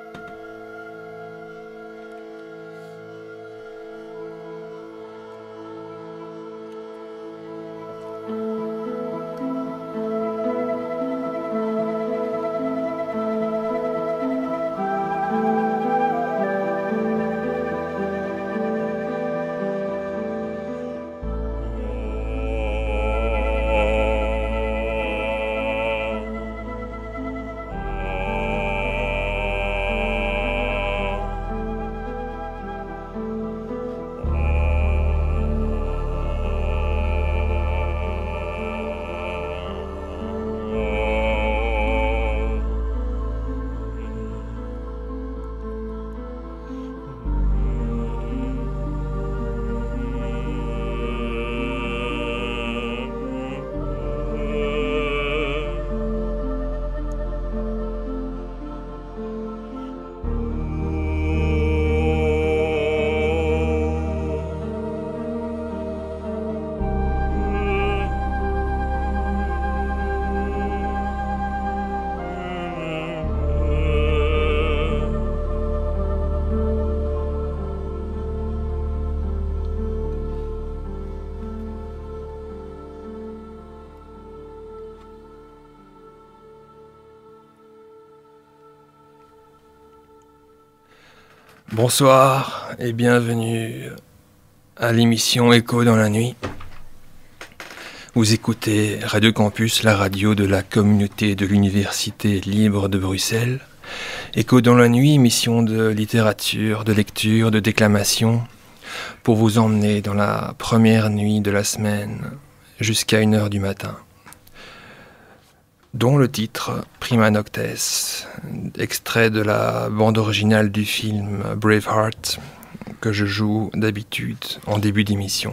Bonsoir et bienvenue à l'émission Écho dans la nuit. Vous écoutez Radio Campus, la radio de la communauté de l'Université libre de Bruxelles. Écho dans la nuit, émission de littérature, de lecture, de déclamation, pour vous emmener dans la première nuit de la semaine jusqu'à 1h du matin. Dont le titre Prima Noctes, extrait de la bande originale du film Braveheart, que je joue d'habitude en début d'émission.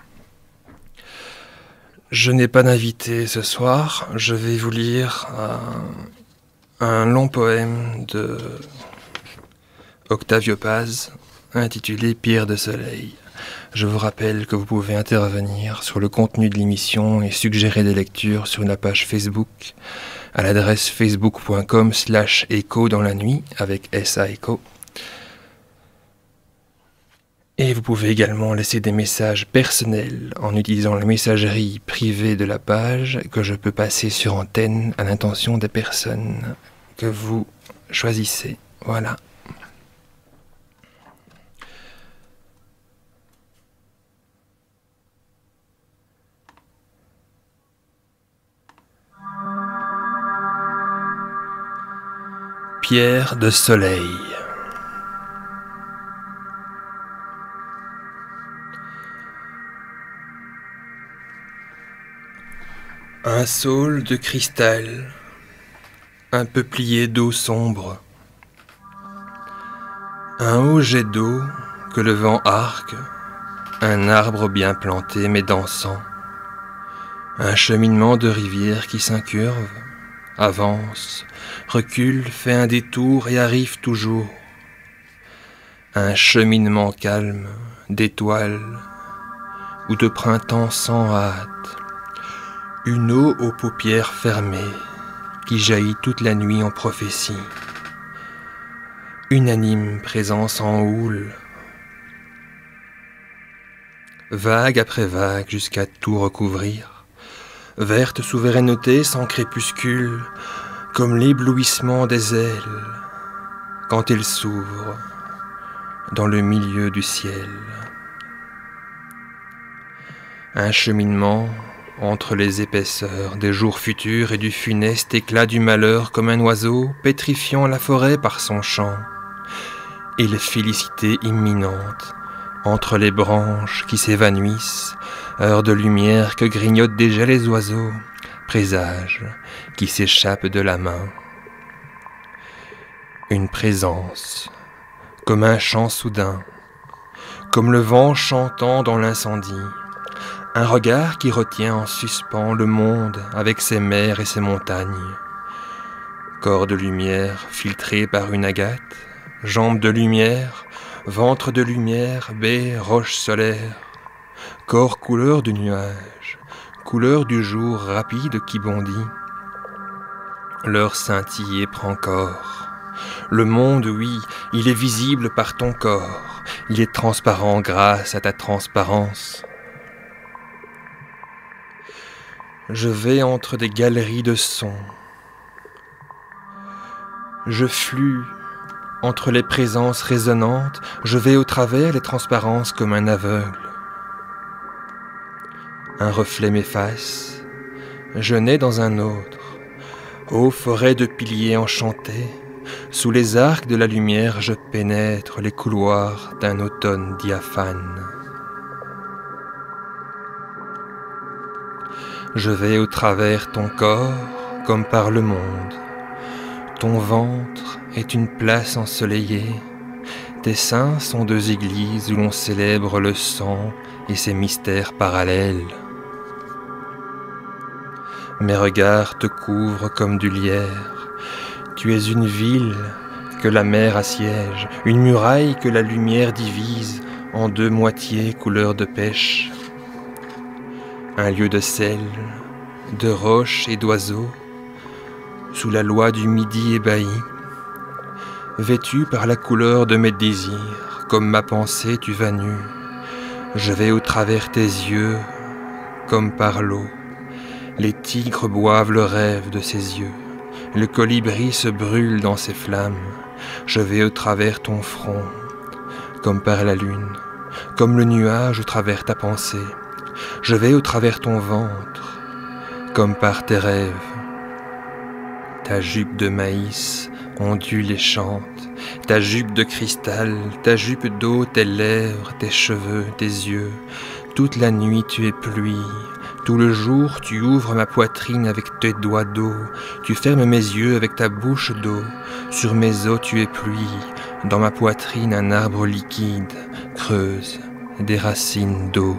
Je n'ai pas d'invité ce soir, je vais vous lire un long poème de Octavio Paz, intitulé Pierre de Soleil. Je vous rappelle que vous pouvez intervenir sur le contenu de l'émission et suggérer des lectures sur la page Facebook à l'adresse facebook.com/écho dans la nuit avec SA Écho. Et vous pouvez également laisser des messages personnels en utilisant la messagerie privée de la page que je peux passer sur antenne à l'intention des personnes que vous choisissez. Voilà. Pierre de Soleil. Un saule de cristal, un peuplier d'eau sombre, un haut jet d'eau que le vent arque, un arbre bien planté mais dansant, un cheminement de rivière qui s'incurve, avance, recule, fait un détour et arrive toujours. Un cheminement calme, d'étoiles, ou de printemps sans hâte. Une eau aux paupières fermées, qui jaillit toute la nuit en prophétie. Unanime présence en houle. Vague après vague jusqu'à tout recouvrir. Verte souveraineté sans crépuscule, comme l'éblouissement des ailes, quand elles s'ouvrent dans le milieu du ciel. Un cheminement entre les épaisseurs des jours futurs et du funeste éclat du malheur comme un oiseau pétrifiant la forêt par son chant, et les félicités imminentes entre les branches qui s'évanouissent, heure de lumière que grignotent déjà les oiseaux, présage qui s'échappe de la main. Une présence, comme un chant soudain, comme le vent chantant dans l'incendie, un regard qui retient en suspens le monde avec ses mers et ses montagnes. Corps de lumière filtré par une agate, jambes de lumière, ventre de lumière, baie, roche solaire, corps couleur du nuage, couleur du jour rapide qui bondit. Leur scintillé prend corps, Le monde, oui, il est visible par ton corps, il est transparent grâce à ta transparence. Je vais entre des galeries de sons. Je flue entre les présences résonnantes, je vais au travers les transparences comme un aveugle. Un reflet m'efface, je nais dans un autre. Ô forêt de piliers enchantés, sous les arcs de la lumière je pénètre les couloirs d'un automne diaphane. Je vais au travers ton corps comme par le monde. Ton ventre est une place ensoleillée. Tes seins sont deux églises où l'on célèbre le sang et ses mystères parallèles. Mes regards te couvrent comme du lierre. Tu es une ville que la mer assiège, une muraille que la lumière divise en deux moitiés couleur de pêche. Un lieu de sel, de roches et d'oiseaux, sous la loi du midi ébahi, vêtu par la couleur de mes désirs, comme ma pensée tu vas nu. Je vais au travers tes yeux, comme par l'eau. Les tigres boivent le rêve de ses yeux. Le colibri se brûle dans ses flammes. Je vais au travers ton front, comme par la lune, comme le nuage au travers ta pensée. Je vais au travers ton ventre, comme par tes rêves. Ta jupe de maïs ondule et chante, ta jupe de cristal, ta jupe d'eau, tes lèvres, tes cheveux, tes yeux. Toute la nuit tu es pluie, tout le jour tu ouvres ma poitrine avec tes doigts d'eau, tu fermes mes yeux avec ta bouche d'eau, sur mes os tu es pluie, dans ma poitrine un arbre liquide creuse des racines d'eau.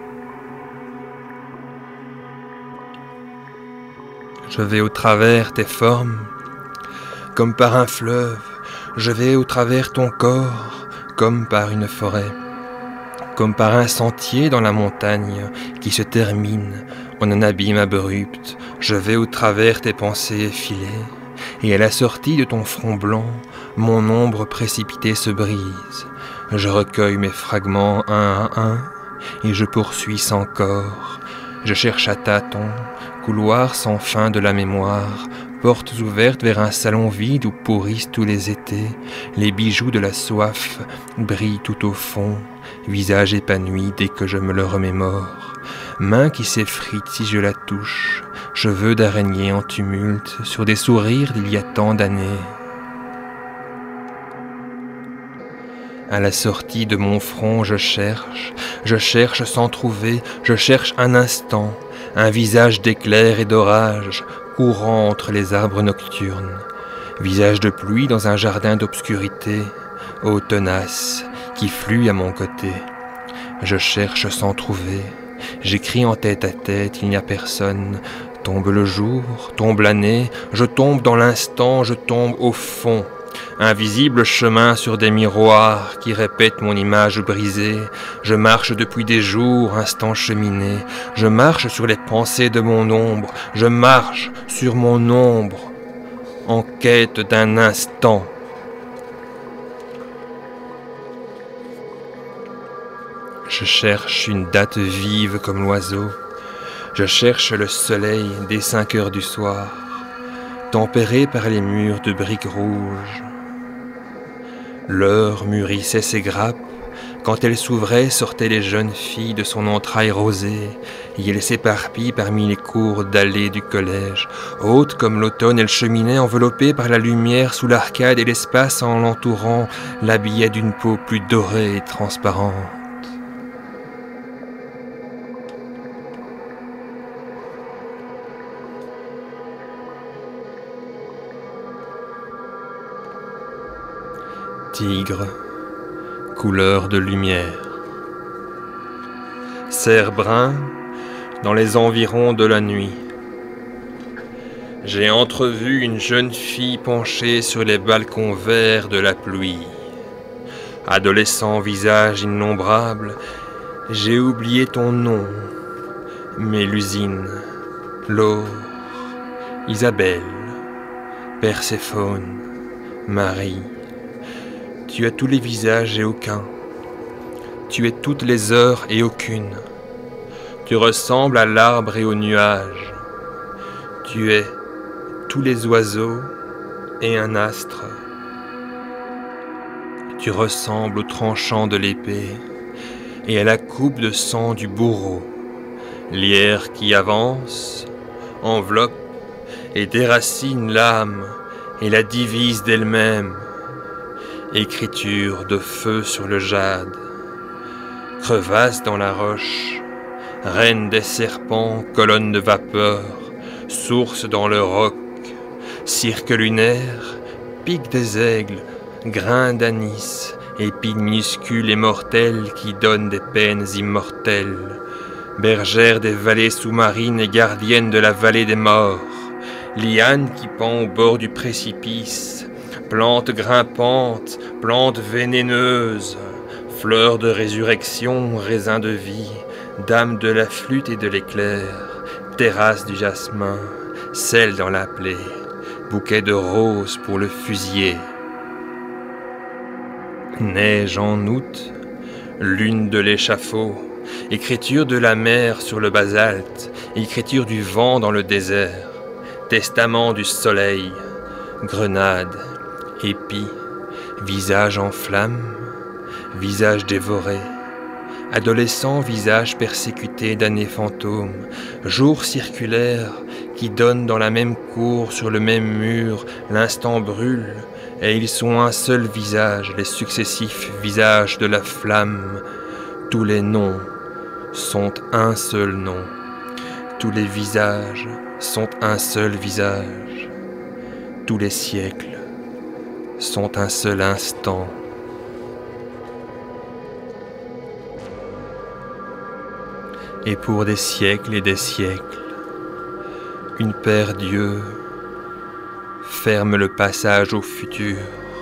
Je vais au travers tes formes, comme par un fleuve, je vais au travers ton corps, comme par une forêt, comme par un sentier dans la montagne qui se termine en un abîme abrupt. Je vais au travers tes pensées effilées, et à la sortie de ton front blanc, mon ombre précipitée se brise. Je recueille mes fragments un à un, et je poursuis sans corps. Je cherche à tâtons, couloirs sans fin de la mémoire, portes ouvertes vers un salon vide où pourrissent tous les étés, les bijoux de la soif brillent tout au fond, visage épanoui dès que je me le remémore, main qui s'effrite si je la touche, cheveux d'araignée en tumulte sur des sourires d'il y a tant d'années. À la sortie de mon front je cherche sans trouver, je cherche un instant, un visage d'éclair et d'orage, courant entre les arbres nocturnes, visage de pluie dans un jardin d'obscurité, eau tenace, qui flue à mon côté. Je cherche sans trouver, j'écris en tête à tête, il n'y a personne, tombe le jour, tombe l'année, je tombe dans l'instant, je tombe au fond. Invisible chemin sur des miroirs qui répètent mon image brisée. Je marche depuis des jours, instant cheminé. Je marche sur les pensées de mon ombre. Je marche sur mon ombre, en quête d'un instant. Je cherche une date vive comme l'oiseau. Je cherche le soleil dès 5 heures du soir, tempéré par les murs de briques rouges. L'heure mûrissait ses grappes, quand elle s'ouvrait, sortaient les jeunes filles de son entraille rosée, et elle s'éparpille parmi les cours d'allées du collège. Haute comme l'automne, elle cheminait enveloppée par la lumière sous l'arcade et l'espace en l'entourant, l'habillait d'une peau plus dorée et transparente. Tigre, couleur de lumière. Cerf brun dans les environs de la nuit. J'ai entrevu une jeune fille penchée sur les balcons verts de la pluie. Adolescent visage innombrable, j'ai oublié ton nom, Mélusine, Laure, Isabelle, Perséphone, Marie, tu as tous les visages et aucun. Tu es toutes les heures et aucune. Tu ressembles à l'arbre et au nuage. Tu es tous les oiseaux et un astre. Tu ressembles au tranchant de l'épée et à la coupe de sang du bourreau. Lierre qui avance, enveloppe et déracine l'âme et la divise d'elle-même. Écriture de feu sur le jade, crevasse dans la roche, reine des serpents, colonne de vapeur, source dans le roc, cirque lunaire, pic des aigles, grain d'anis, épines minuscules et mortelles qui donnent des peines immortelles, bergère des vallées sous-marines et gardienne de la vallée des morts, liane qui pend au bord du précipice, plante grimpante, plante vénéneuse, fleur de résurrection, raisin de vie, dame de la flûte et de l'éclair, terrasse du jasmin, sel dans la plaie, bouquet de roses pour le fusiller. Neige en août, lune de l'échafaud, écriture de la mer sur le basalte, écriture du vent dans le désert, testament du soleil, grenade, épi, visage en flammes, visage dévoré, adolescent visage persécuté d'années fantômes, jour circulaire qui donne dans la même cour sur le même mur, l'instant brûle, et ils sont un seul visage, les successifs visages de la flamme. Tous les noms sont un seul nom, tous les visages sont un seul visage, tous les siècles sont un seul instant. Et pour des siècles et des siècles, une paire d'yeux ferme le passage au futur.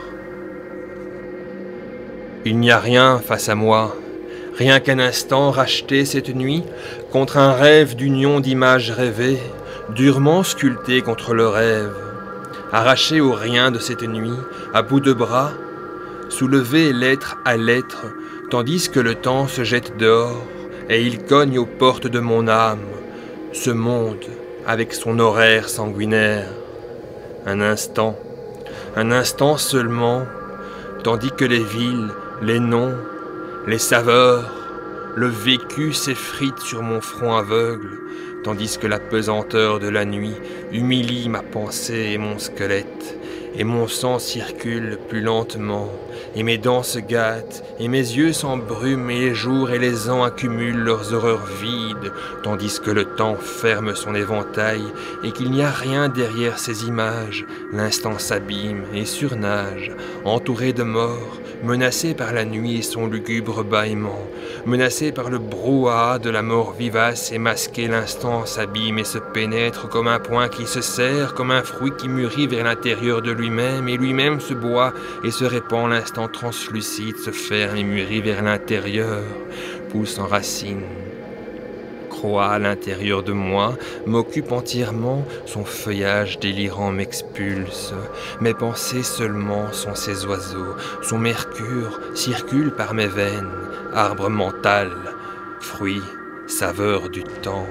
Il n'y a rien face à moi, rien qu'un instant racheté cette nuit contre un rêve d'union d'images rêvées, durement sculpté contre le rêve, arraché au rien de cette nuit, à bout de bras, soulevé lettre à lettre, tandis que le temps se jette dehors, et il cogne aux portes de mon âme, ce monde avec son horaire sanguinaire. Un instant seulement, tandis que les villes, les noms, les saveurs, le vécu s'effrite sur mon front aveugle, tandis que la pesanteur de la nuit humilie ma pensée et mon squelette, et mon sang circule plus lentement, et mes dents se gâtent, et mes yeux s'embrument, et les jours et les ans accumulent leurs horreurs vides, tandis que le temps ferme son éventail, et qu'il n'y a rien derrière ces images. L'instant s'abîme et surnage, entouré de mort, menacé par la nuit et son lugubre bâillement, menacé par le brouhaha de la mort vivace et masqué, l'instant s'abîme et se pénètre comme un poing qui se serre, comme un fruit qui mûrit vers l'intérieur de lui-même, et lui-même se boit et se répand, l'instant translucide se ferme et mûrit vers l'intérieur, pousse en racine, croît à l'intérieur de moi, m'occupe entièrement, son feuillage délirant m'expulse, mes pensées seulement sont ces oiseaux, son mercure circule par mes veines, arbre mental, fruit, saveur du temps.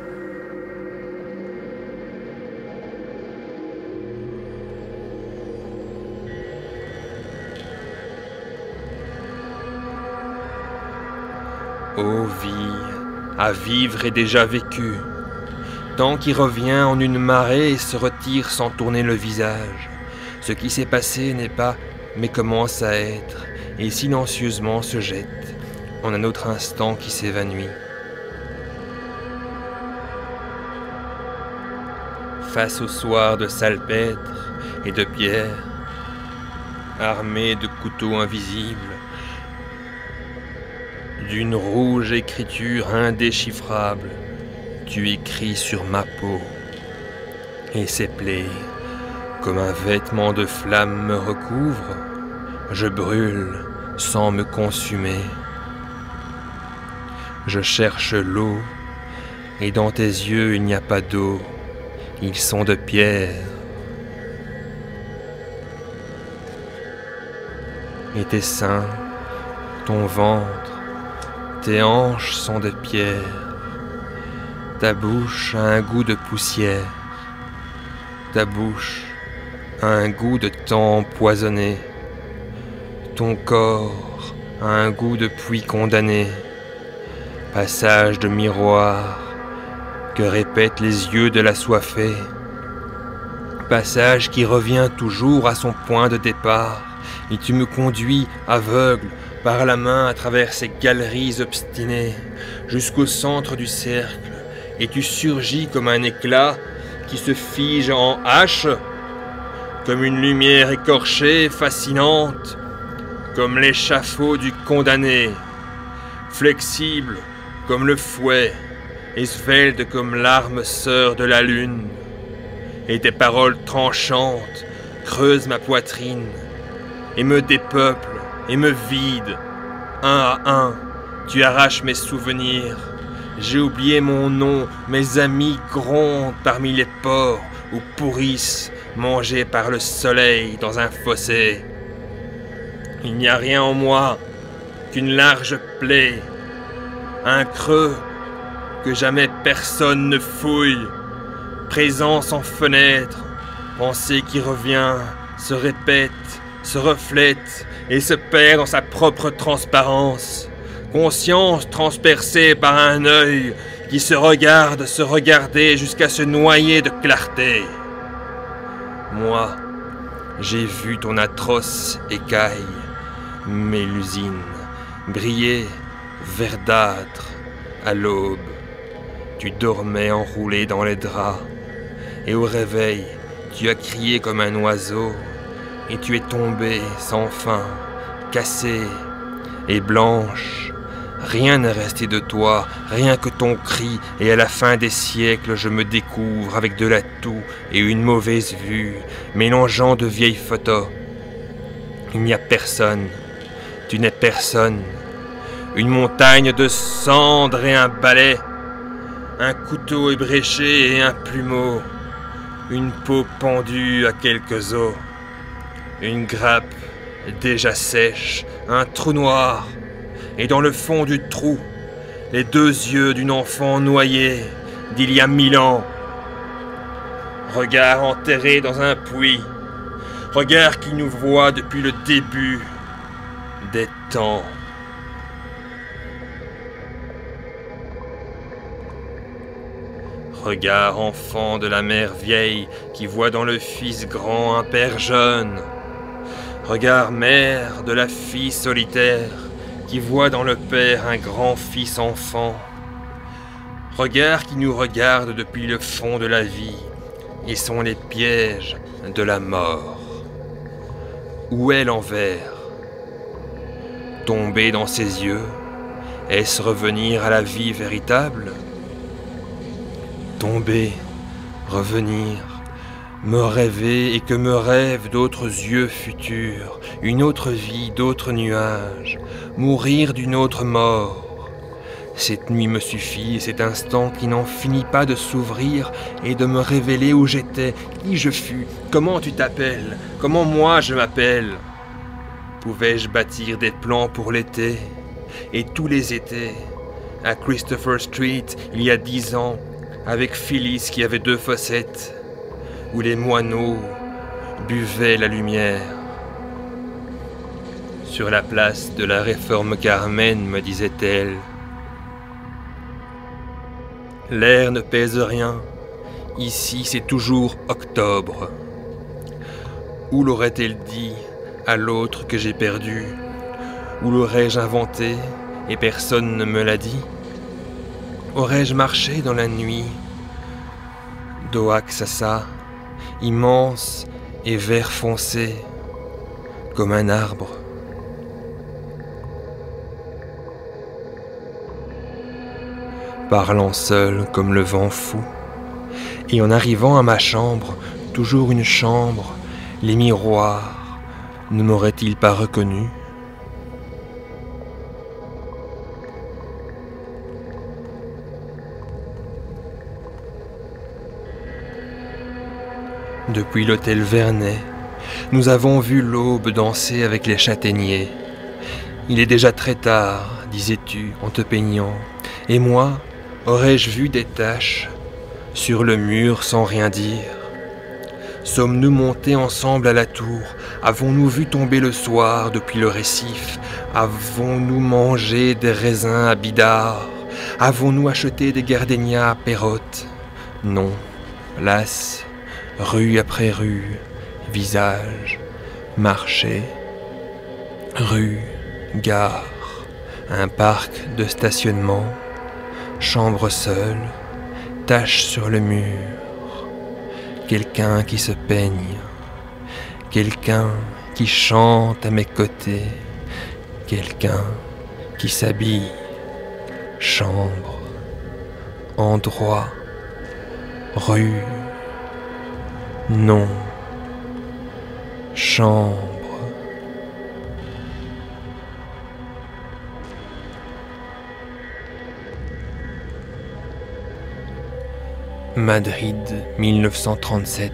Ô vie, à vivre et déjà vécu, temps qui revient en une marée et se retire sans tourner le visage. Ce qui s'est passé n'est pas, mais commence à être, et silencieusement se jette en un autre instant qui s'évanouit. Face au soir de salpêtre et de pierre, armé de couteaux invisibles, d'une rouge écriture indéchiffrable, tu écris sur ma peau, et ces plaies, comme un vêtement de flamme me recouvrent, je brûle sans me consumer. Je cherche l'eau, et dans tes yeux il n'y a pas d'eau, ils sont de pierre. et tes seins, ton ventre, tes hanches sont de pierre. Ta bouche a un goût de poussière. Ta bouche a un goût de temps empoisonné. Ton corps a un goût de puits condamné. Passage de miroir que répètent les yeux de l'assoiffé. Passage qui revient toujours à son point de départ, et tu me conduis aveugle par la main à travers ces galeries obstinées jusqu'au centre du cercle, et tu surgis comme un éclat qui se fige en hache, comme une lumière écorchée, fascinante, comme l'échafaud du condamné, flexible comme le fouet, et svelte comme l'arme sœur de la lune. Et tes paroles tranchantes creusent ma poitrine, et me dépeuplent, et me vident. Un à un, tu arraches mes souvenirs. J'ai oublié mon nom, mes amis grondent parmi les porcs, ou pourrissent, mangés par le soleil dans un fossé. Il n'y a rien en moi qu'une large plaie, un creux que jamais personne ne fouille, présence en fenêtre, pensée qui revient, se répète, se reflète et se perd dans sa propre transparence, conscience transpercée par un œil qui se regarder jusqu'à se noyer de clarté. Moi, j'ai vu ton atroce écaille, Mélusine, briller verdâtre à l'aube. Tu dormais enroulé dans les draps, et au réveil, tu as crié comme un oiseau, et tu es tombée sans fin, cassée et blanche. Rien n'est resté de toi, rien que ton cri, et à la fin des siècles, je me découvre avec de la toux et une mauvaise vue, mélangeant de vieilles photos. Il n'y a personne, tu n'es personne. Une montagne de cendres et un balai, un couteau ébréché et un plumeau, une peau pendue à quelques os, une grappe déjà sèche, un trou noir, et dans le fond du trou, les deux yeux d'une enfant noyée d'il y a 1000 ans. Regard enterré dans un puits, regard qui nous voit depuis le début des temps. Regard enfant de la mère vieille qui voit dans le fils grand un père jeune. Regard mère de la fille solitaire qui voit dans le père un grand fils enfant. Regard qui nous regarde depuis le fond de la vie et sont les pièges de la mort. Où est l'envers? Tomber dans ses yeux, est-ce revenir à la vie véritable? Tomber, revenir, me rêver et que me rêvent d'autres yeux futurs, une autre vie, d'autres nuages, mourir d'une autre mort. Cette nuit me suffit et cet instant qui n'en finit pas de s'ouvrir et de me révéler où j'étais, qui je fus, comment tu t'appelles, comment moi je m'appelle. Pouvais-je bâtir des plans pour l'été? Et tous les étés, à Christopher Street, il y a 10 ans, avec Phyllis qui avait 2 fossettes, où les moineaux buvaient la lumière. Sur la place de la Réforme Carmen, me disait-elle, l'air ne pèse rien, ici c'est toujours octobre. Où l'aurait-elle dit à l'autre que j'ai perdu? Où l'aurais-je inventé et personne ne me l'a dit? Aurais-je marché dans la nuit d'Oaxaca, immense et vert foncé, comme un arbre? Parlant seul comme le vent fou, et en arrivant à ma chambre, toujours une chambre, les miroirs ne m'auraient-ils pas reconnu? Depuis l'hôtel Vernet, Nous avons vu l'aube danser avec les châtaigniers. Il est déjà très tard, disais-tu en te peignant, et moi, aurais-je vu des taches sur le mur sans rien dire? Sommes-nous montés ensemble à la tour? Avons-nous vu tomber le soir depuis le récif? Avons-nous mangé des raisins à Bidart? Avons-nous acheté des gardénias à Pérotte? Non, las, rue après rue, visage, marché, rue, gare, un parc de stationnement, chambre seule, tache sur le mur, quelqu'un qui se peigne, quelqu'un qui chante à mes côtés, quelqu'un qui s'habille, chambre, endroit, rue, nom, chambre. Madrid, 1937.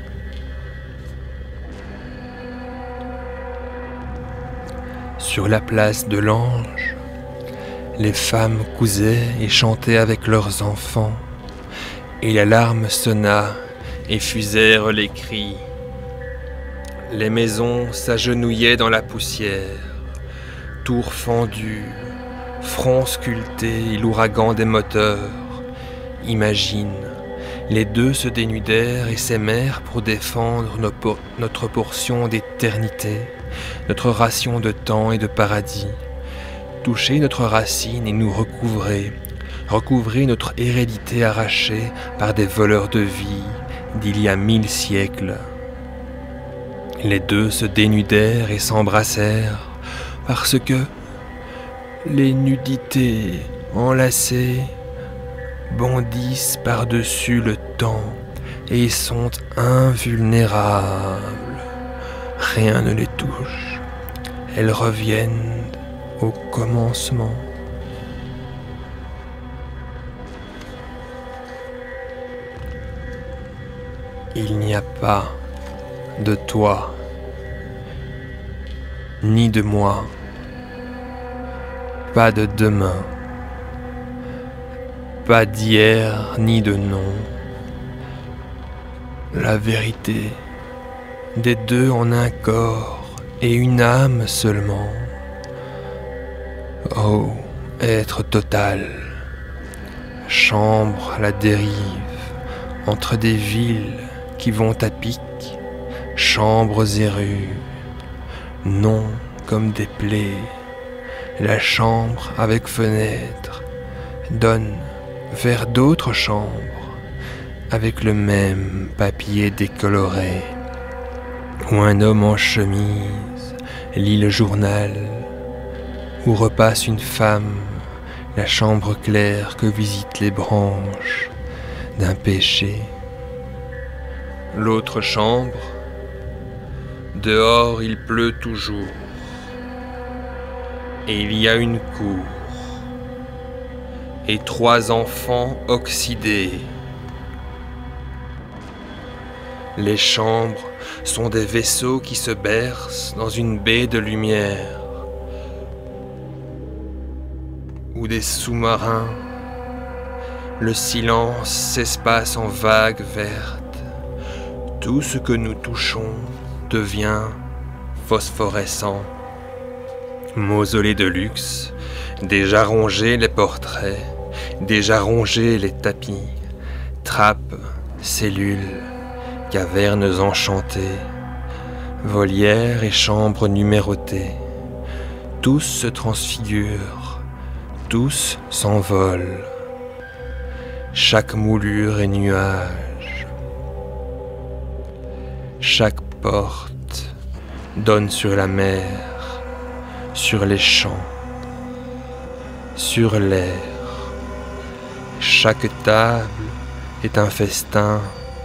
Sur la place de l'Ange, les femmes cousaient et chantaient avec leurs enfants, et l'alarme sonna et fusèrent les cris. Les maisons s'agenouillaient dans la poussière, tours fendues, fronts sculptés et l'ouragan des moteurs. Imagine, les deux se dénudèrent et s'aimèrent pour défendre notre portion d'éternité, notre ration de temps et de paradis, toucher notre racine et nous recouvrer notre hérédité arrachée par des voleurs de vie d'il y a 1000 siècles. Les deux se dénudèrent et s'embrassèrent parce que les nudités enlacées bondissent par-dessus le temps et sont invulnérables. Rien ne les touche. Elles reviennent au commencement. Il n'y a pas de toi, ni de moi, pas de demain, pas d'hier ni de non. La vérité des deux en un corps et une âme seulement. Oh, être total, chambre à la dérive, entre des villes qui vont à pic, chambres et rues, non comme des plaies. La chambre avec fenêtre donne vers d'autres chambres avec le même papier décoloré, où un homme en chemise lit le journal, où repasse une femme, la chambre claire que visitent les branches d'un péché. L'autre chambre, dehors il pleut toujours, et il y a une cour, et 3 enfants oxydés. Les chambres sont des vaisseaux qui se bercent dans une baie de lumière, ou des sous-marins. Le silence s'espace en vagues vertes. Tout ce que nous touchons devient phosphorescent. Mausolée de luxe, déjà rongés les portraits, déjà rongés les tapis, trappes, cellules, cavernes enchantées, volières et chambres numérotées. Tous se transfigurent, tous s'envolent. Chaque moulure est nuage. Chaque porte donne sur la mer, sur les champs, sur l'air. Chaque table est un festin.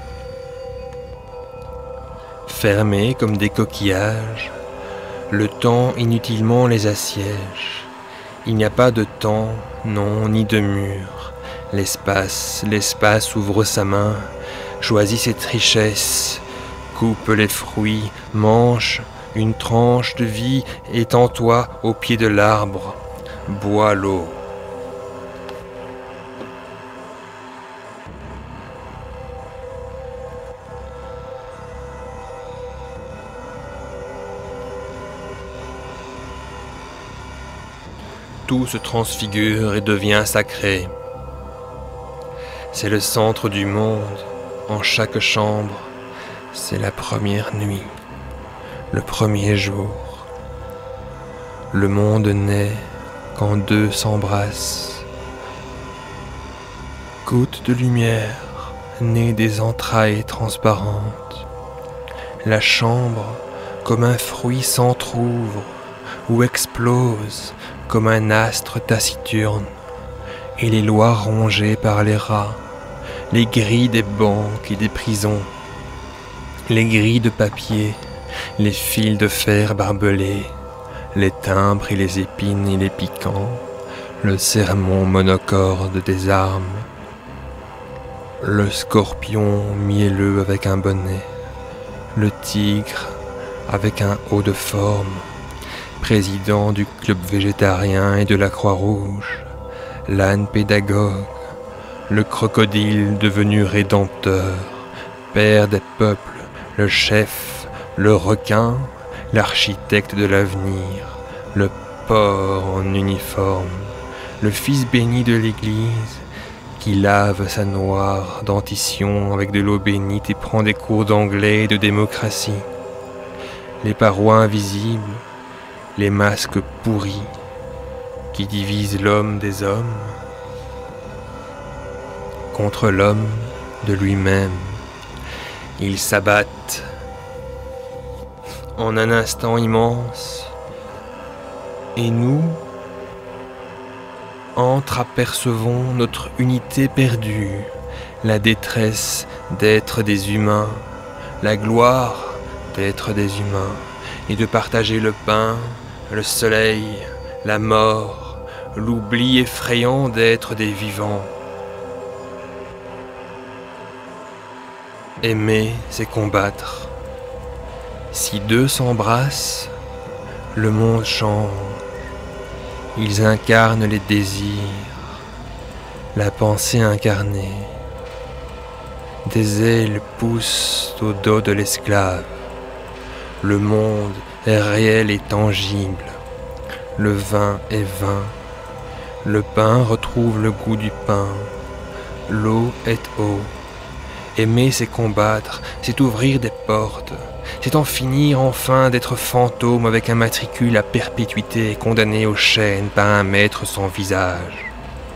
Fermés comme des coquillages, le temps inutilement les assiège. Il n'y a pas de temps, non, ni de mur. L'espace ouvre sa main, choisit cette richesse, coupe les fruits, mange une tranche de vie, étends-toi au pied de l'arbre, bois l'eau. Tout se transfigure et devient sacré. C'est le centre du monde, en chaque chambre, c'est la première nuit, le premier jour. Le monde naît quand deux s'embrassent. Goutte de lumière née des entrailles transparentes. La chambre, comme un fruit, s'entr'ouvre ou explose comme un astre taciturne, et les lois rongées par les rats, les grilles des banques et des prisons, les grilles de papier, les fils de fer barbelés, les timbres et les épines et les piquants, le sermon monocorde des armes, le scorpion mielleux avec un bonnet, le tigre avec un haut de forme, président du club végétarien et de la Croix-Rouge, l'âne pédagogue, le crocodile devenu rédempteur, père des peuples, le chef, le requin, l'architecte de l'avenir, le porc en uniforme, le fils béni de l'Église, qui lave sa noire dentition avec de l'eau bénite et prend des cours d'anglais et de démocratie, les parois invisibles, les masques pourris qui divisent l'homme des hommes contre l'homme de lui-même. Ils s'abattent en un instant immense et nous entreapercevons notre unité perdue, la détresse d'être des humains, la gloire d'être des humains et de partager le pain, le soleil, la mort, l'oubli effrayant d'être des vivants. Aimer, c'est combattre. Si deux s'embrassent, le monde change. Ils incarnent les désirs, la pensée incarnée. Des ailes poussent au dos de l'esclave. Le monde est réel et tangible. Le vin est vin. Le pain retrouve le goût du pain. L'eau est eau. Aimer, c'est combattre, c'est ouvrir des portes. C'est en finir enfin d'être fantôme avec un matricule à perpétuité condamné aux chaînes par un maître sans visage.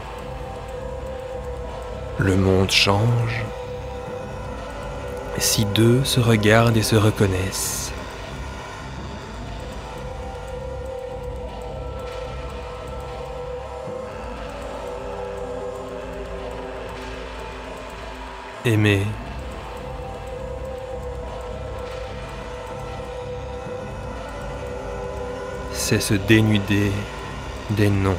Le monde change. Si deux se regardent et se reconnaissent. Aimer. C'est se dénuder des noms.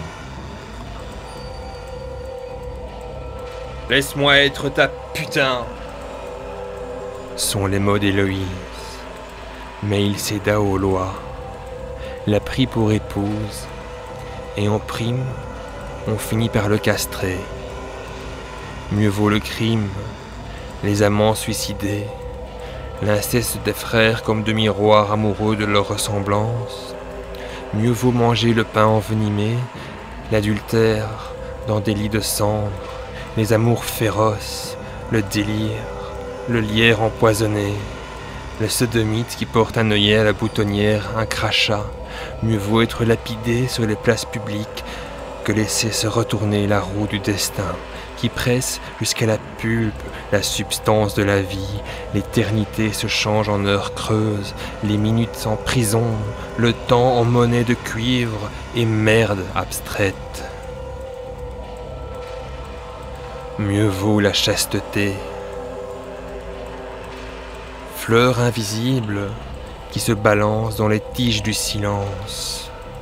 Laisse-moi être ta putain, sont les mots d'Héloïse. Mais il céda aux lois, la prit pour épouse, et en prime, on finit par le castrer. Mieux vaut le crime, les amants suicidés, l'inceste des frères comme de miroirs amoureux de leur ressemblance. Mieux vaut manger le pain envenimé, l'adultère dans des lits de cendres, les amours féroces, le délire, le lierre empoisonné, le sodomite qui porte un œillet à la boutonnière, un crachat. Mieux vaut être lapidé sur les places publiques que laisser se retourner la roue du destin, qui presse jusqu'à la pulpe la substance de la vie. L'éternité se change en heures creuses, les minutes en prison, le temps en monnaie de cuivre et merde abstraite. Mieux vaut la chasteté, fleur invisible qui se balance dans les tiges du silence.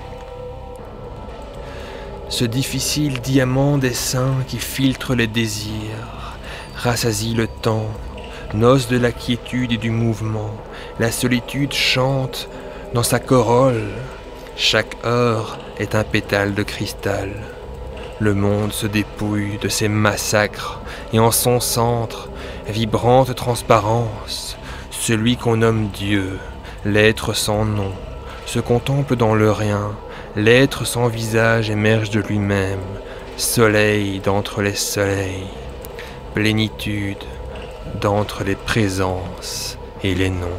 Ce difficile diamant des seins qui filtre les désirs, rassasie le temps, noce de la quiétude et du mouvement, la solitude chante dans sa corolle. Chaque heure est un pétale de cristal. Le monde se dépouille de ses massacres, et en son centre, vibrante transparence, celui qu'on nomme Dieu, l'être sans nom, se contemple dans le rien, l'être sans visage émerge de lui-même, soleil d'entre les soleils, plénitude d'entre les présences et les noms.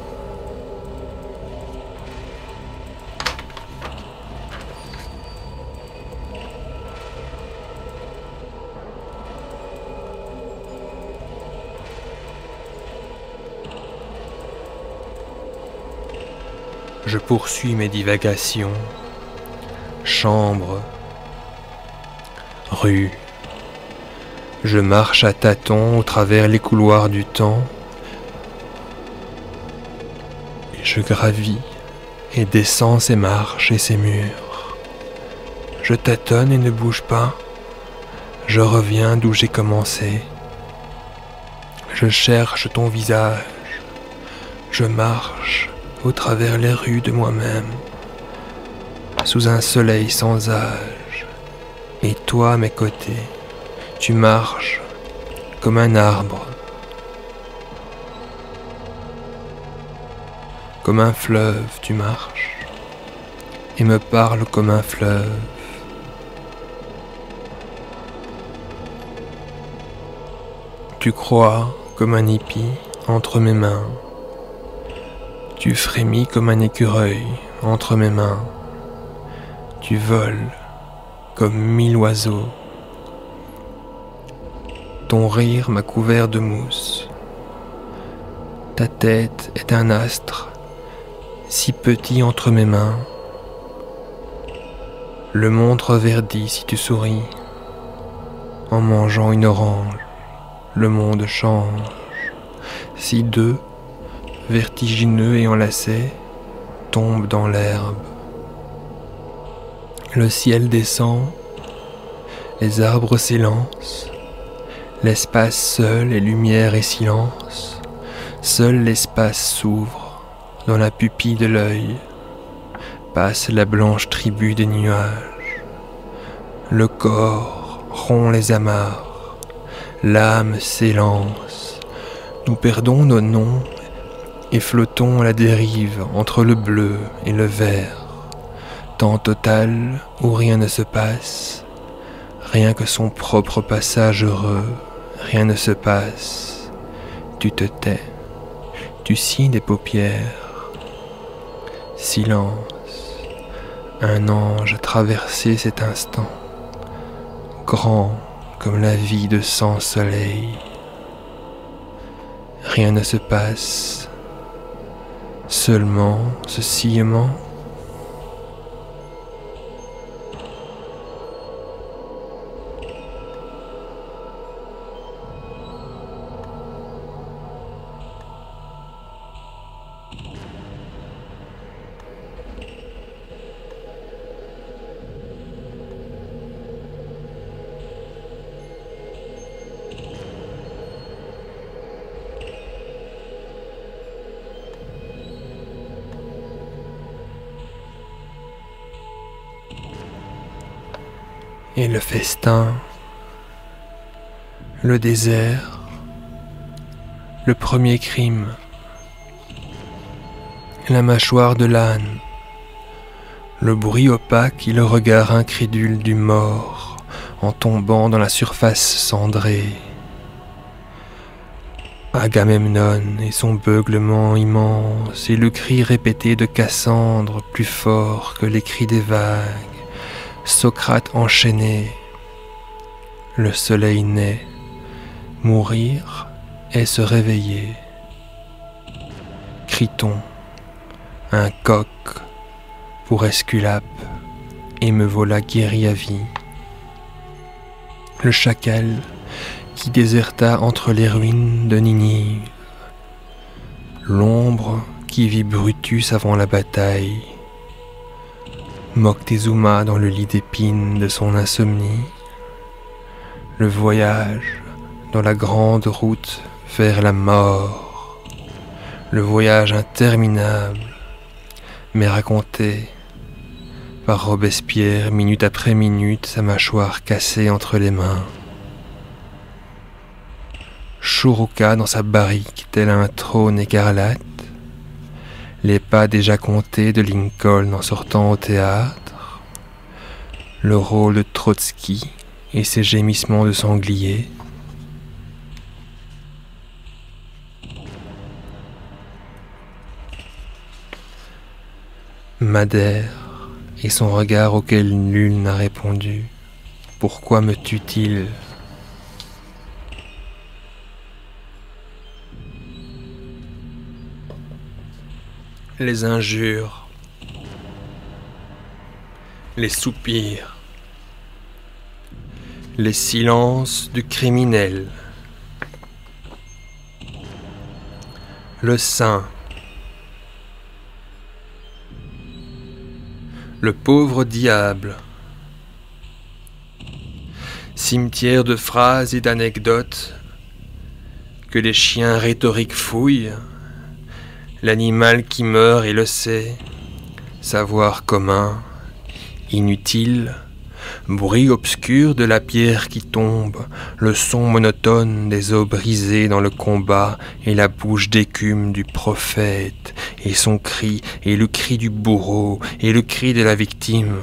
Je poursuis mes divagations, chambre, rue. Je marche à tâtons au travers les couloirs du temps. Et je gravis et descends ces marches et ces murs. Je tâtonne et ne bouge pas. Je reviens d'où j'ai commencé. Je cherche ton visage. Je marche au travers les rues de moi-même, sous un soleil sans âge. Et toi, à mes côtés, tu marches comme un arbre, comme un fleuve tu marches, et me parles comme un fleuve. Tu crois comme un hippie entre mes mains. Tu frémis comme un écureuil entre mes mains. Tu voles comme 1000 oiseaux. Ton rire m'a couvert de mousse. Ta tête est un astre, si petit entre mes mains. Le monde reverdit si tu souris. En mangeant une orange, le monde change. Si deux, vertigineux et enlacés, tombent dans l'herbe. Le ciel descend, les arbres s'élancent, l'espace seul est lumière et silence, seul l'espace s'ouvre, dans la pupille de l'œil, passe la blanche tribu des nuages, le corps rompt les amarres, l'âme s'élance, nous perdons nos noms et flottons à la dérive entre le bleu et le vert, temps total où rien ne se passe, rien que son propre passage heureux, rien ne se passe, tu te tais, tu signes des paupières, silence, un ange a traversé cet instant, grand comme la vie de sans soleil, rien ne se passe, seulement ce sillement. Et le festin, le désert, le premier crime, la mâchoire de l'âne, le bruit opaque et le regard incrédule du mort en tombant dans la surface cendrée. Agamemnon et son beuglement immense et le cri répété de Cassandre plus fort que les cris des vagues. Socrate enchaîné, le soleil naît, mourir est se réveiller. Criton, un coq pour Esculape, et me voilà guéri à vie. Le chacal qui déserta entre les ruines de Ninive, l'ombre qui vit Brutus avant la bataille, Moctezuma dans le lit d'épines de son insomnie, le voyage dans la grande route faire la mort, le voyage interminable, mais raconté par Robespierre minute après minute, sa mâchoire cassée entre les mains. Chourouka dans sa barrique tel un trône écarlate, les pas déjà comptés de Lincoln en sortant au théâtre, le rôle de Trotsky et ses gémissements de sanglier. Madère et son regard auquel nul n'a répondu. Pourquoi me tue-t-il ? Les injures, les soupirs, les silences du criminel, le saint, le pauvre diable, cimetière de phrases et d'anecdotes que les chiens rhétoriques fouillent, l'animal qui meurt et le sait, savoir commun, inutile, bruit obscur de la pierre qui tombe, le son monotone des os brisés dans le combat et la bouche d'écume du prophète et son cri et le cri du bourreau et le cri de la victime.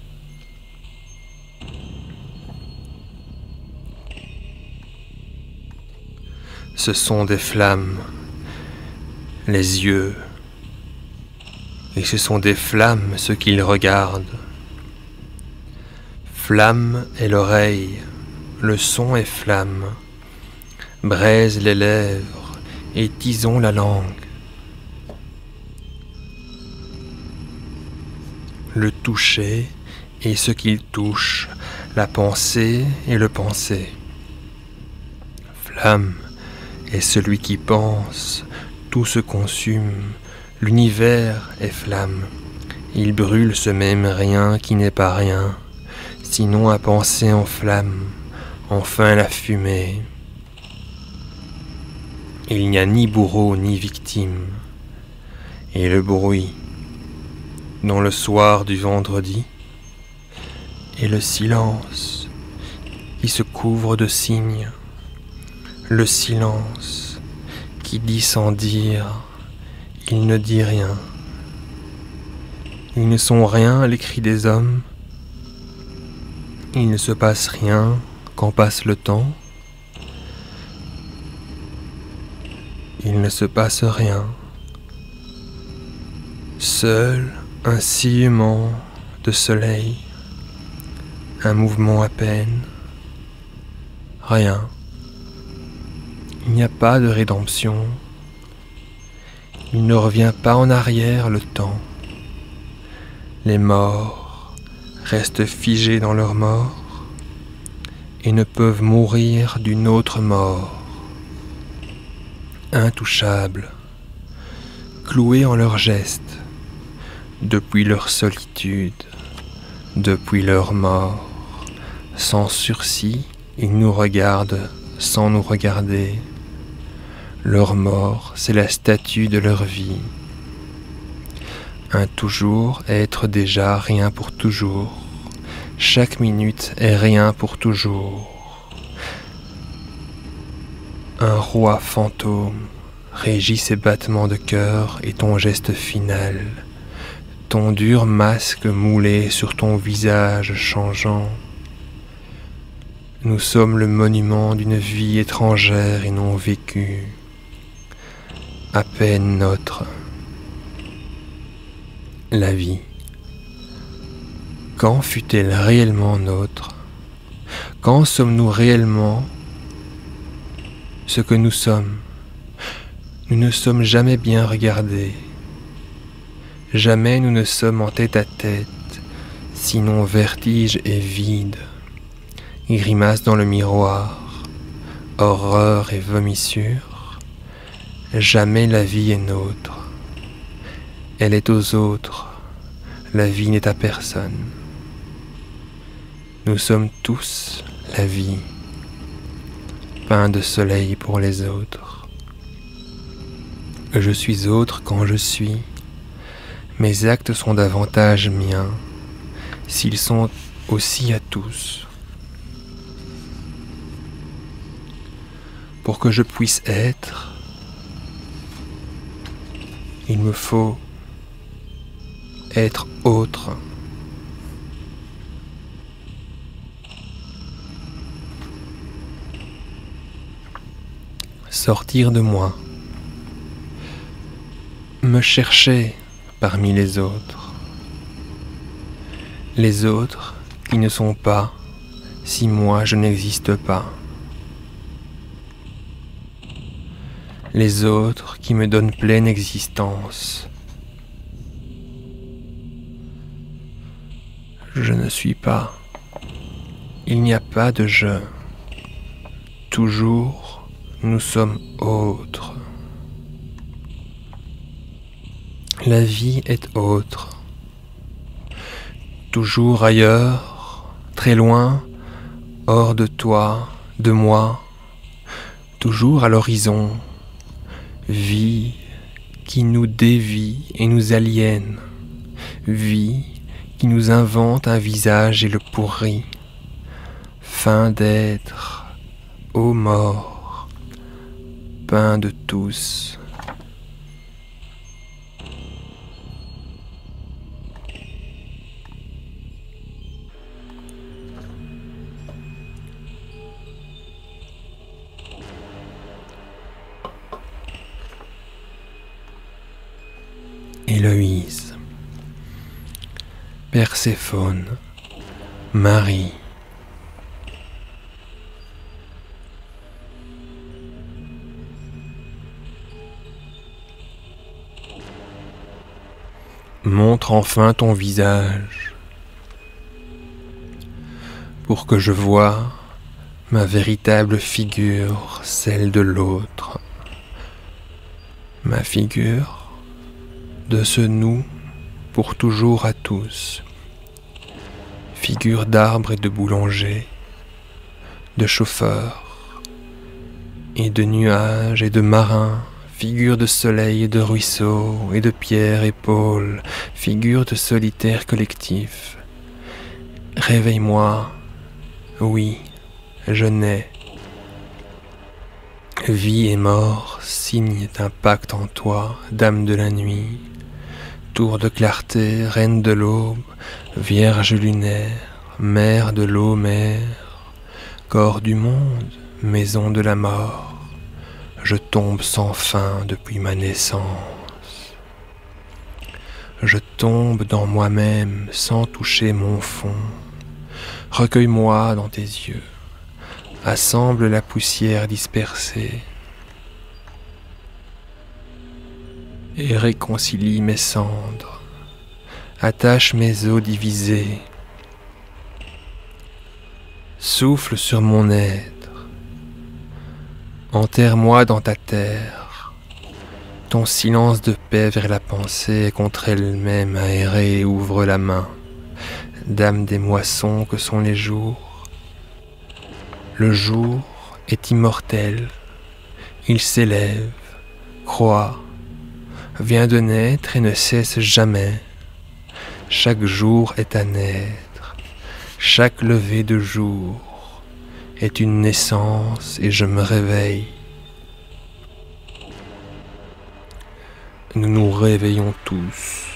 Ce sont des flammes, les yeux, et ce sont des flammes ce qu'ils regardent. Flamme est l'oreille, le son est flamme, braise les lèvres et tison la langue. Le toucher est ce qu'il touche, la pensée est le penser. Flamme est celui qui pense, tout se consume, l'univers est flamme, il brûle ce même rien qui n'est pas rien, sinon à penser en flamme, enfin la fumée. Il n'y a ni bourreau ni victime, et le bruit, dans le soir du vendredi, et le silence qui se couvre de signes, le silence qui dit sans dire, il ne dit rien. Ils ne sont rien les cris des hommes, il ne se passe rien quand passe le temps, il ne se passe rien. Seul un sillement de soleil, un mouvement à peine, rien. Il n'y a pas de rédemption, il ne revient pas en arrière le temps. Les morts restent figés dans leur mort et ne peuvent mourir d'une autre mort. Intouchables, cloués en leurs gestes, depuis leur solitude, depuis leur mort, sans sursis, ils nous regardent sans nous regarder. Leur mort, c'est la statue de leur vie. Un toujours est être déjà rien pour toujours. Chaque minute est rien pour toujours. Un roi fantôme régit ses battements de cœur et ton geste final, ton dur masque moulé sur ton visage changeant. Nous sommes le monument d'une vie étrangère et non vécue, à peine nôtre. La vie, quand fut-elle réellement nôtre? Quand sommes-nous réellement ce que nous sommes? Nous ne sommes jamais bien regardés. Jamais nous ne sommes en tête à tête, sinon vertige et vide. Grimace dans le miroir, horreur et vomissure. Jamais la vie est nôtre. Elle est aux autres. La vie n'est à personne. Nous sommes tous la vie. Pain de soleil pour les autres. Je suis autre quand je suis. Mes actes sont davantage miens, s'ils sont aussi à tous. Pour que je puisse être, il me faut être autre. Sortir de moi, me chercher parmi les autres qui ne sont pas si moi je n'existe pas, les autres qui me donnent pleine existence. Je ne suis pas, il n'y a pas de je, toujours nous sommes autres. La vie est autre, toujours ailleurs, très loin, hors de toi, de moi, toujours à l'horizon, vie qui nous dévie et nous aliène, vie qui nous invente un visage et le pourrit, fin d'être, ô mort, pain de tous. Héloïse, Perséphone, Marie. Montre enfin ton visage pour que je voie ma véritable figure, celle de l'autre, ma figure de ce nous pour toujours à tous, figure d'arbre et de boulanger, de chauffeur et de nuages et de marins, figure de soleil et de ruisseau et de pierre et pôle, figure de solitaire collectif. Réveille-moi, oui, je nais. Vie et mort signent un pacte en toi, dame de la nuit, tour de clarté, reine de l'aube, vierge lunaire, mère de l'eau, mère, corps du monde, maison de la mort, je tombe sans fin depuis ma naissance. Je tombe dans moi-même sans toucher mon fond. Recueille-moi dans tes yeux, assemble la poussière dispersée et réconcilie mes cendres, attache mes os divisés, souffle sur mon être, enterre-moi dans ta terre, ton silence de paix vers la pensée contre elle-même aérée ouvre la main, dame des moissons que sont les jours. Le jour est immortel, il s'élève, croît, vient de naître et ne cesse jamais. Chaque jour est à naître, chaque lever de jour est une naissance et je me réveille. Nous nous réveillons tous.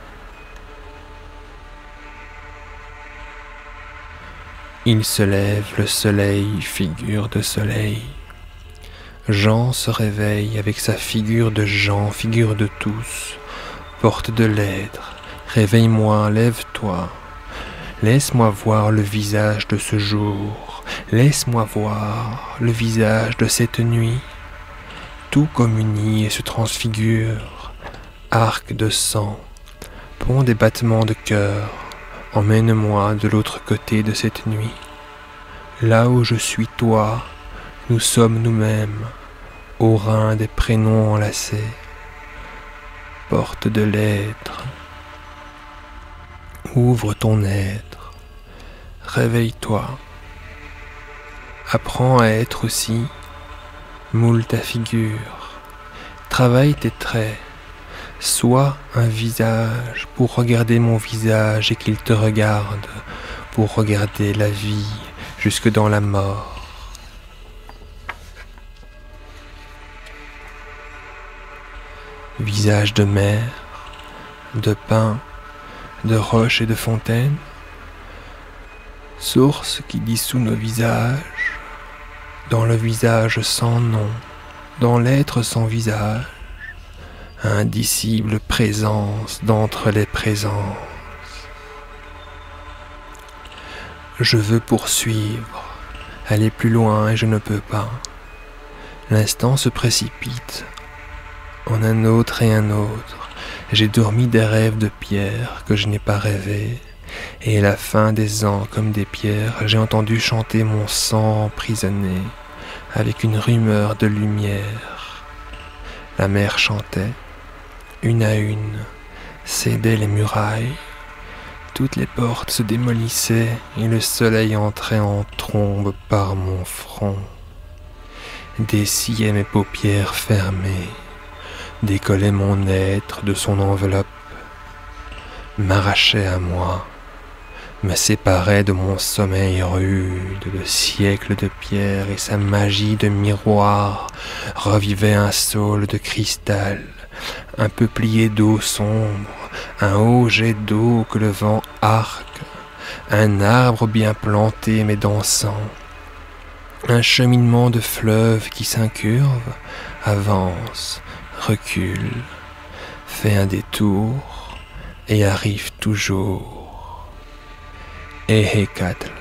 Il se lève, le soleil, figure de soleil. Jean se réveille avec sa figure de Jean, figure de tous, porte de l'être. Réveille-moi, lève-toi. Laisse-moi voir le visage de ce jour. Laisse-moi voir le visage de cette nuit. Tout communie et se transfigure. Arc de sang, pont des battements de cœur. Emmène-moi de l'autre côté de cette nuit. Là où je suis toi, nous sommes nous-mêmes, au rein des prénoms enlacés. Porte de l'être, ouvre ton être, réveille-toi. Apprends à être aussi, moule ta figure, Travaille tes traits, sois un visage pour regarder mon visage et qu'il te regarde, pour regarder la vie jusque dans la mort. Visage de mer, de pin, de roche et de fontaine, source qui dissout nos visages, dans le visage sans nom, dans l'être sans visage, indicible présence d'entre les présences. Je veux poursuivre, aller plus loin et je ne peux pas. L'instant se précipite en un autre et un autre. J'ai dormi des rêves de pierre que je n'ai pas rêvés, et à la fin des ans comme des pierres, j'ai entendu chanter mon sang emprisonné avec une rumeur de lumière. La mer chantait, une à une, cédaient les murailles, toutes les portes se démolissaient et le soleil entrait en trombe par mon front, dessillait mes paupières fermées, décollait mon être de son enveloppe, m'arrachait à moi, me séparait de mon sommeil rude de siècles de pierre et sa magie de miroir revivait un saule de cristal, un peuplier d'eau sombre, un haut jet d'eau que le vent arque, un arbre bien planté mais dansant, un cheminement de fleuve qui s'incurve, avance, recule, fait un détour et arrive toujours. Ehekatl.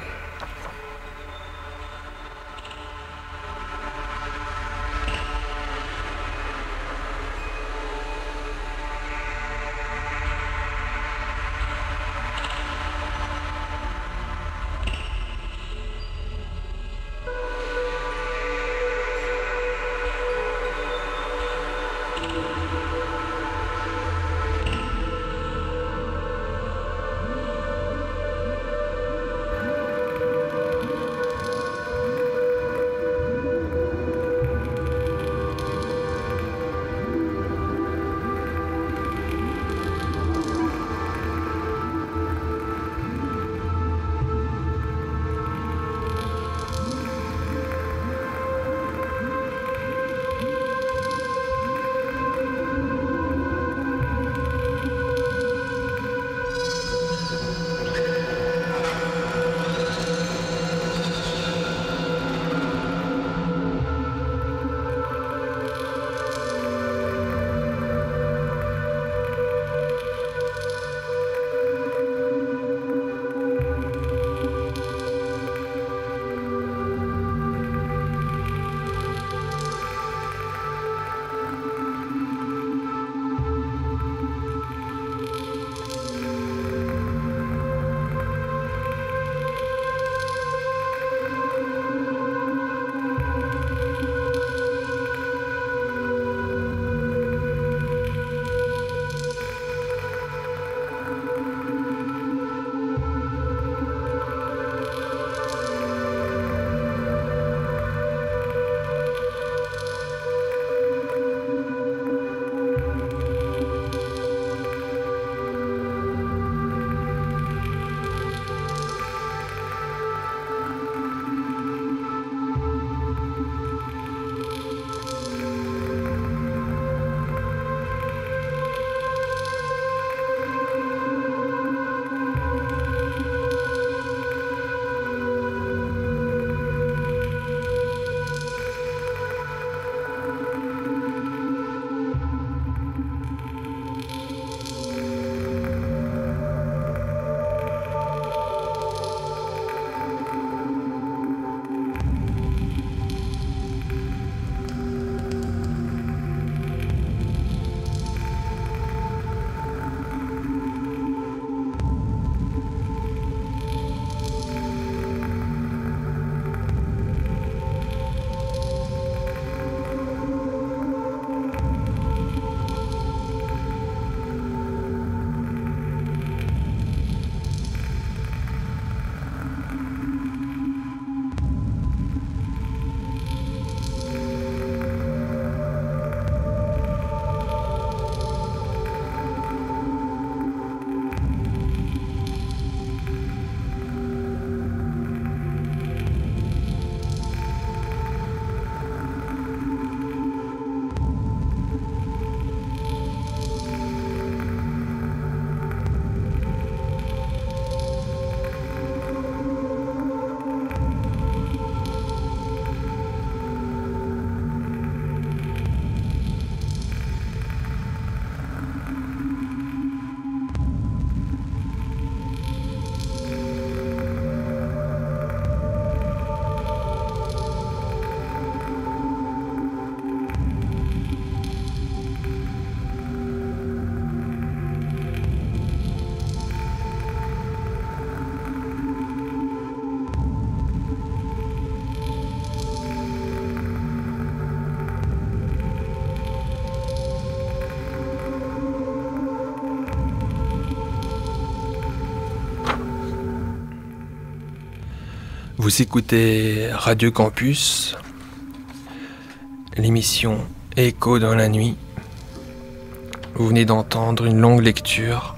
Vous écoutez Radio Campus, l'émission Écho dans la nuit. Vous venez d'entendre une longue lecture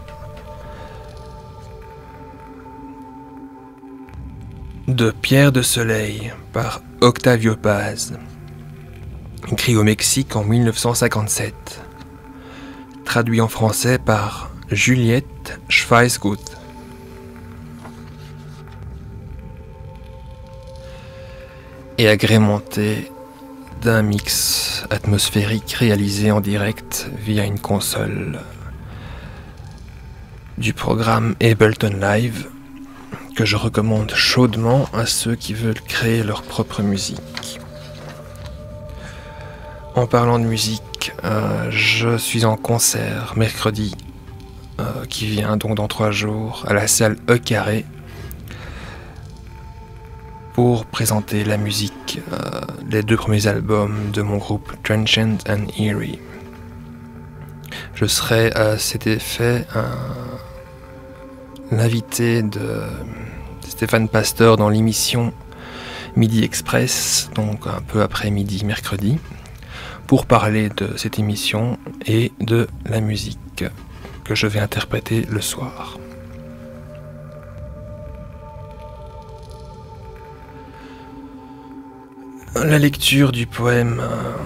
de Pierre de Soleil par Octavio Paz, écrit au Mexique en 1957, traduit en français par Juliette Schweisgut. Et agrémenté d'un mix atmosphérique réalisé en direct via une console du programme Ableton Live, que je recommande chaudement à ceux qui veulent créer leur propre musique. En parlant de musique, je suis en concert mercredi, qui vient donc dans 3 jours, à la salle E Carré, pour présenter la musique des 2 premiers albums de mon groupe Transient and Eerie. Je serai à cet effet l'invité de Stéphane Pasteur dans l'émission Midi Express, donc un peu après midi mercredi, pour parler de cette émission et de la musique que je vais interpréter le soir. La lecture du poème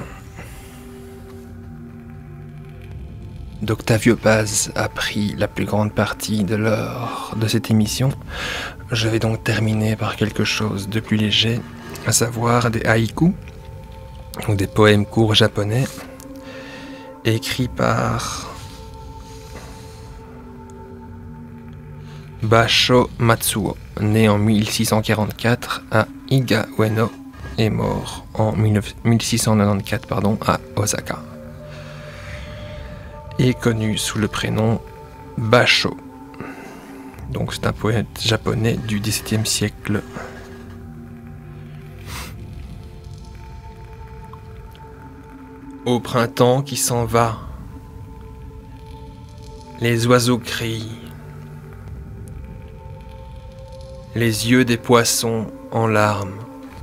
d'Octavio Paz a pris la plus grande partie de l'heure de cette émission. Je vais donc terminer par quelque chose de plus léger, à savoir des haïkus, ou des poèmes courts japonais, écrits par Basho Matsuo, né en 1644 à Iga Ueno, est mort en 1694 à Osaka, et connu sous le prénom Basho. Donc c'est un poète japonais du XVIIe siècle. Au printemps qui s'en va, les oiseaux crient, les yeux des poissons en larmes.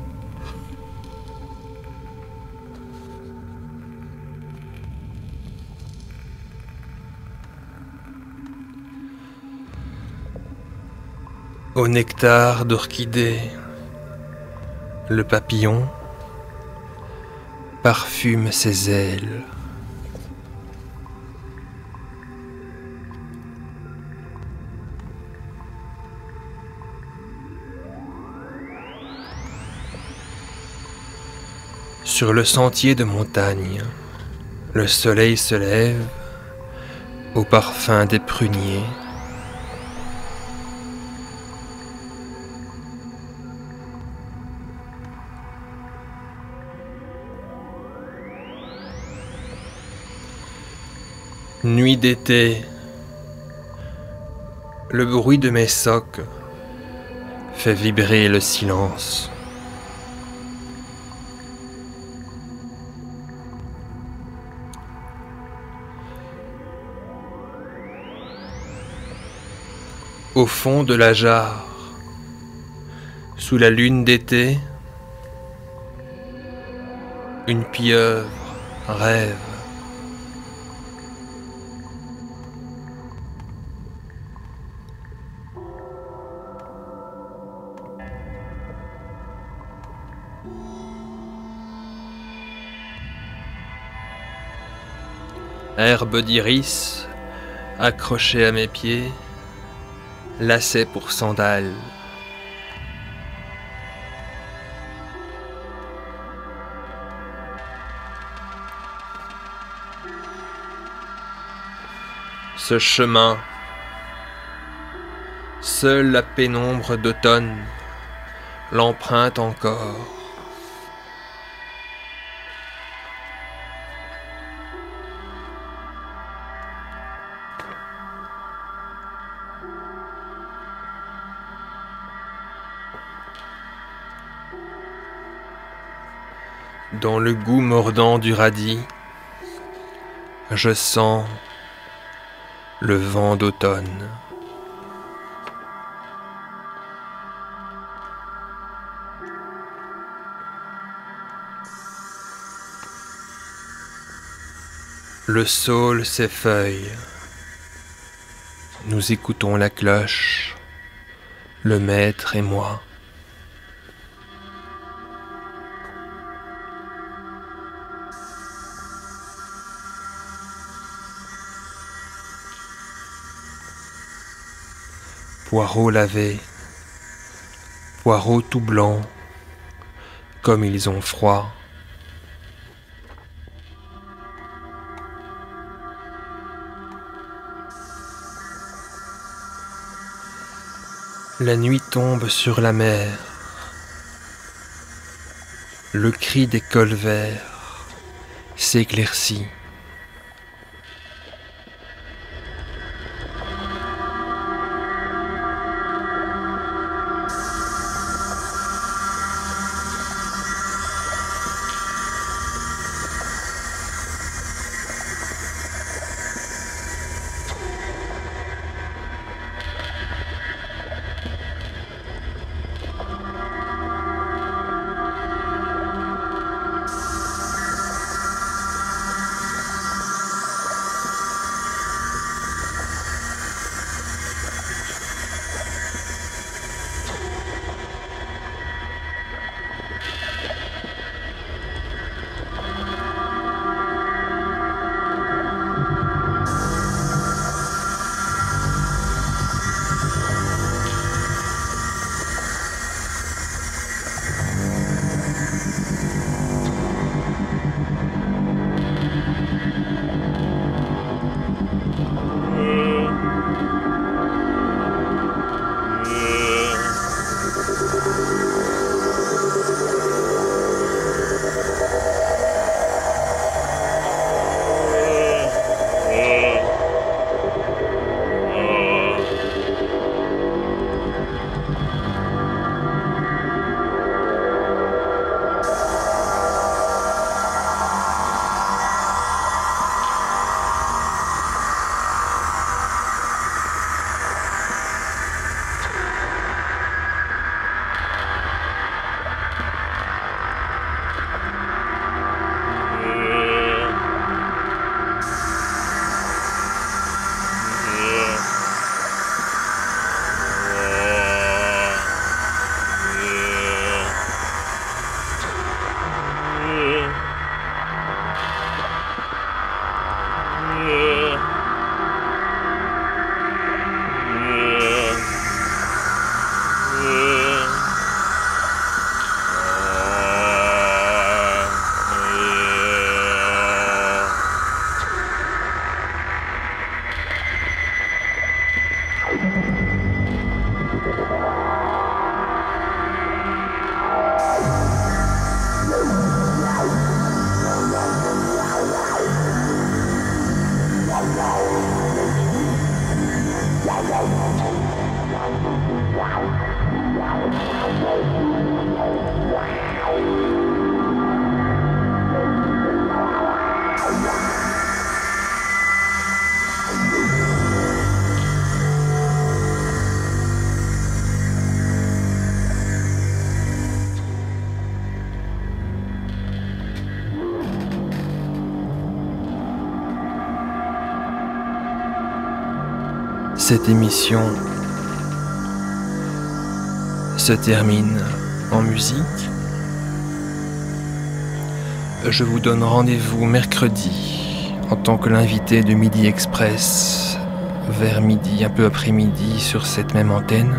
Au nectar d'orchidée, le papillon parfume ses ailes. Sur le sentier de montagne, le soleil se lève au parfum des pruniers. Nuit d'été, le bruit de mes socs fait vibrer le silence. Au fond de la jarre, sous la lune d'été, une pieuvre rêve. Herbe d'iris, accrochée à mes pieds, lacets pour sandales. Ce chemin, seule la pénombre d'automne l'emprunte encore. Dans le goût mordant du radis, je sens le vent d'automne. Le saule s'effeuille. Nous écoutons la cloche, le maître et moi. Poireaux lavés, poireaux tout blancs, comme ils ont froid. La nuit tombe sur la mer, le cri des colverts s'éclaircit. Cette émission se termine en musique. Je vous donne rendez-vous mercredi en tant que l'invité de Midi Express vers midi, un peu après-midi sur cette même antenne.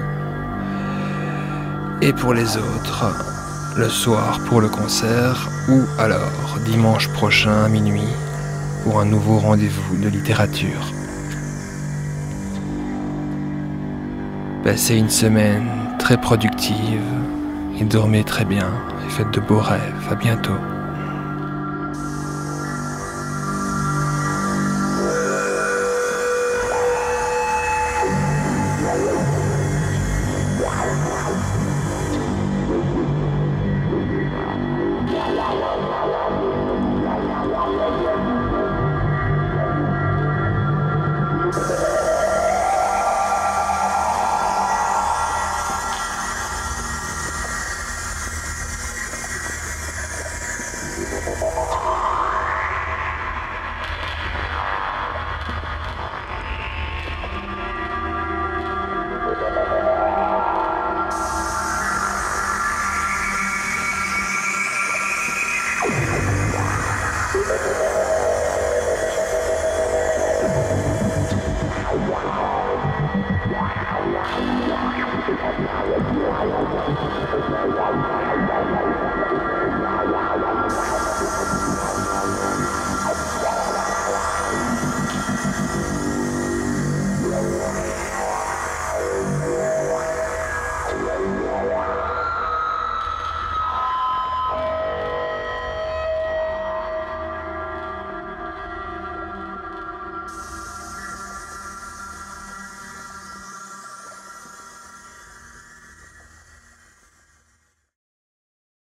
Et pour les autres, le soir pour le concert ou alors dimanche prochain à minuit pour un nouveau rendez-vous de littérature. Passez une semaine très productive et dormez très bien et faites de beaux rêves. À bientôt.